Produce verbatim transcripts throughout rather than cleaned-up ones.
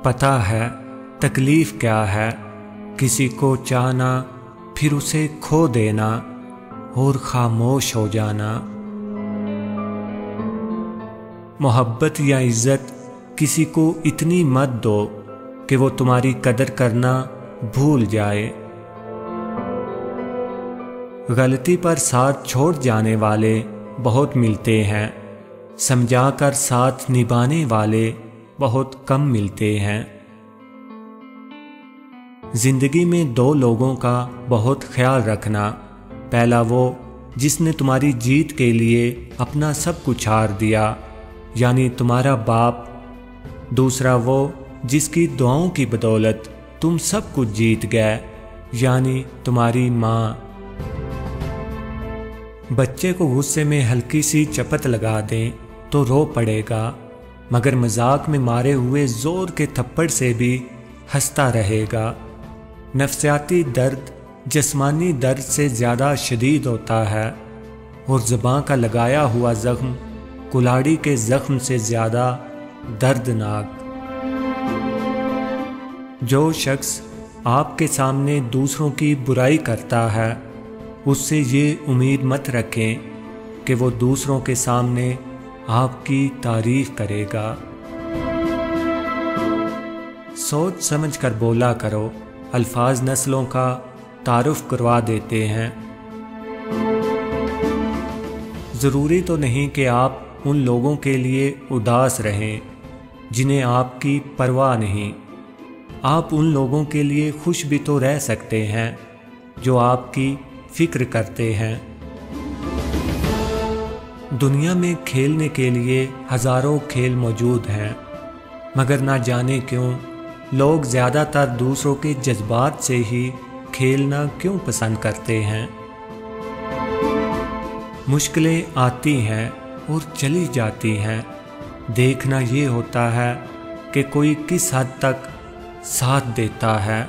پتہ ہے تکلیف کیا ہے، کسی کو چاہنا پھر اسے کھو دینا اور خاموش ہو جانا۔ محبت یا عزت کسی کو اتنی مت دو کہ وہ تمہاری قدر کرنا بھول جائے۔ غلطی پر ساتھ چھوڑ جانے والے بہت ملتے ہیں، سمجھا کر ساتھ نبھانے والے بہت کم ملتے ہیں۔ زندگی میں دو لوگوں کا بہت خیال رکھنا، پہلا وہ جس نے تمہاری جیت کے لیے اپنا سب کچھ ہار دیا یعنی تمہارا باپ، دوسرا وہ جس کی دعاؤں کی بدولت تم سب کچھ جیت گئے یعنی تمہاری ماں۔ بچے کو غصے میں ہلکی سی چپت لگا دیں تو رو پڑے گا، مگر مذاق میں مارے ہوئے زور کے تھپڑ سے بھی ہنستا رہے گا۔ نفسیاتی درد جسمانی درد سے زیادہ شدید ہوتا ہے اور زبان کا لگایا ہوا زخم کلاڑی کے زخم سے زیادہ دردناک۔ جو شخص آپ کے سامنے دوسروں کی برائی کرتا ہے اس سے یہ امید مت رکھیں کہ وہ دوسروں کے سامنے آپ کی تعریف کرے گا۔ سوچ سمجھ کر بولا کرو، الفاظ نسلوں کا تعارف کروا دیتے ہیں۔ ضروری تو نہیں کہ آپ ان لوگوں کے لیے اداس رہیں جنہیں آپ کی پرواہ نہیں، آپ ان لوگوں کے لیے خوش بھی تو رہ سکتے ہیں جو آپ کی فکر کرتے ہیں۔ دنیا میں کھیلنے کے لیے ہزاروں کھیل موجود ہیں، مگر نہ جانے کیوں لوگ زیادہ تر دوسروں کے جذبات سے ہی کھیلنا کیوں پسند کرتے ہیں۔ مشکلیں آتی ہیں اور چلی جاتی ہیں، دیکھنا یہ ہوتا ہے کہ کوئی کس حد تک ساتھ دیتا ہے۔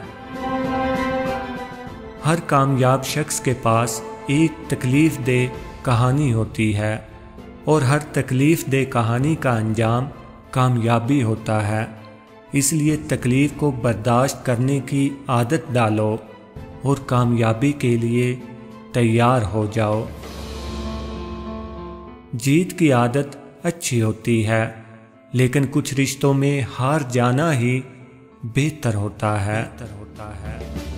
ہر کامیاب شخص کے پاس ایک تکلیف دہ کہانی ہوتی ہے اور ہر تکلیف دہ کہانی کا انجام کامیابی ہوتا ہے، اس لیے تکلیف کو برداشت کرنے کی عادت ڈالو اور کامیابی کے لیے تیار ہو جاؤ۔ جیت کی عادت اچھی ہوتی ہے، لیکن کچھ رشتوں میں ہار جانا ہی بہتر ہوتا ہے۔